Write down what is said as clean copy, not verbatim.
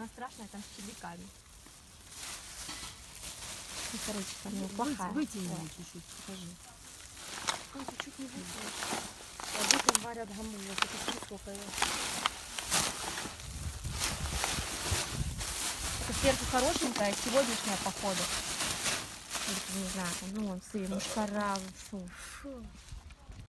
самое страшное там с червяками. Ну, короче, там плохая. Вытяни его чуть-чуть, покажи. Он чуть-чуть не вытянул. А детям варят гамуля, это сколько его. Это сверху хорошенькая, сегодняшняя, походу. Не знаю, там, ну, вон, сыр, мушкара, фу.